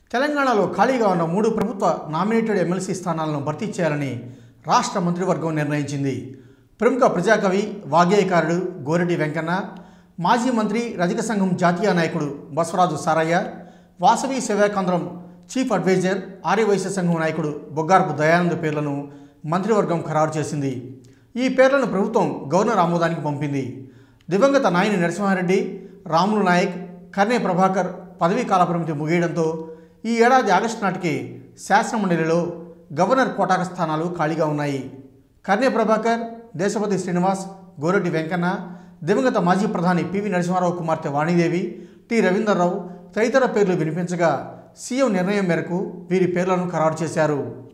తెలంగాణలో ఖాళీగా ఉన్న 3 ప్రభుత్వ నామినేటెడ్ ఎమ్మెల్సీ స్థానాలను భర్తీ చేయాలని రాష్ట్ర మంత్రివర్గం నిర్ణయించింది. ప్రముఖ ప్రజాకవి, వాగ్గేయకారుడు గోరటి వెంకన్న, మాజీ మంత్రి రజక సంఘం జాతీయ నాయకుడు బసవరాజు సారయ్య, వాసవి సేవాకేంద్రం చీఫ్ అడ్వైజర్ ఆర్యవైశ్య సంఘం నాయకుడు బొగ్గారపు దయానంద్ పేర్లను మంత్రివర్గం ఖరారు చేసింది. ఈ పేర్లను ప్రభుత్వం గవర్నర్ ఆమోదానికి పంపింది. దివంగత నాయని నరసింహారెడ్డి, రాములు నాయక్, కర్నే ప్రభాకర్ పదవీ కాలపరిమితి ముగియడంతో ఈ ఏడాది ఆగస్టు నాటికి శాసనమండలిలో గవర్నర్ కోటాక స్థానాలు ఖాళీగా ఉన్నాయి. కర్నే ప్రభాకర్, దేశపతి శ్రీనివాస్, గోరటి వెంకన్న, దివంగత మాజీ ప్రధాని పివి నరసింహారావు కుమార్తె వాణిదేవి, టి రవీందర్రావు తదితర పేర్లు వినిపించగా సీఎం నిర్ణయం మేరకు వీరి పేర్లను ఖరారు చేశారు.